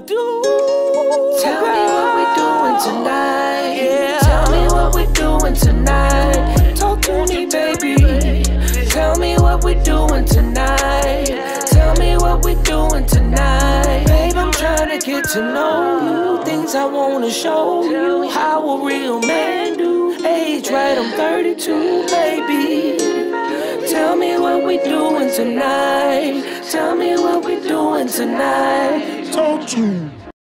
do. Tell me what we doing tonight. Yeah. Tell me what we doing tonight. Talk to me, baby. Tell me what we doing tonight. Tell me what we doing tonight. Babe, I'm trying to get to know you. Things I wanna show you. How a real man do. Age right, I'm 32, baby. Tell me what we doing tonight. Tell me what we doing tonight. Talk to me.